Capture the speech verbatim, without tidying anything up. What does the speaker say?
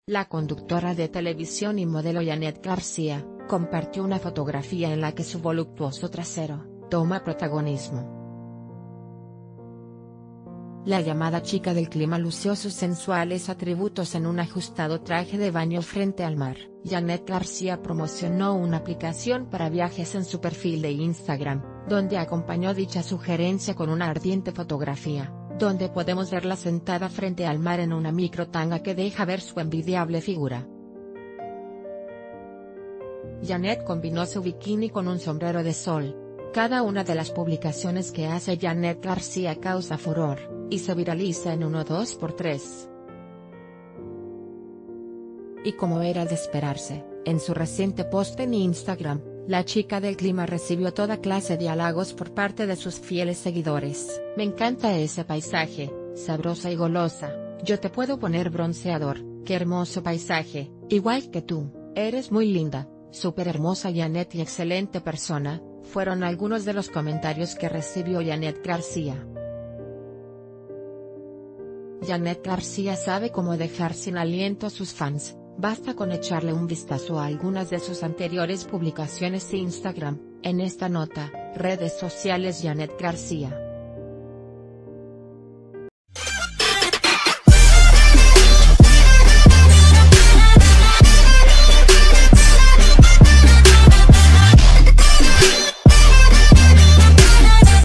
La conductora de televisión y modelo Janet García, compartió una fotografía en la que su voluptuoso trasero toma protagonismo. La llamada chica del clima lució sus sensuales atributos en un ajustado traje de baño frente al mar. Janet García promocionó una aplicación para viajes en su perfil de Instagram, donde acompañó dicha sugerencia con una ardiente fotografía, donde podemos verla sentada frente al mar en una micro tanga que deja ver su envidiable figura. Janet combinó su bikini con un sombrero de sol. Cada una de las publicaciones que hace Janet García causa furor, y se viraliza en uno dos por tres. Y como era de esperarse, en su reciente post en Instagram, la chica del clima recibió toda clase de halagos por parte de sus fieles seguidores. Me encanta ese paisaje, sabrosa y golosa, yo te puedo poner bronceador, qué hermoso paisaje, igual que tú, eres muy linda, súper hermosa Janet y excelente persona, fueron algunos de los comentarios que recibió Janet García. Janet García sabe cómo dejar sin aliento a sus fans, basta con echarle un vistazo a algunas de sus anteriores publicaciones de Instagram. En esta nota, redes sociales Janet García.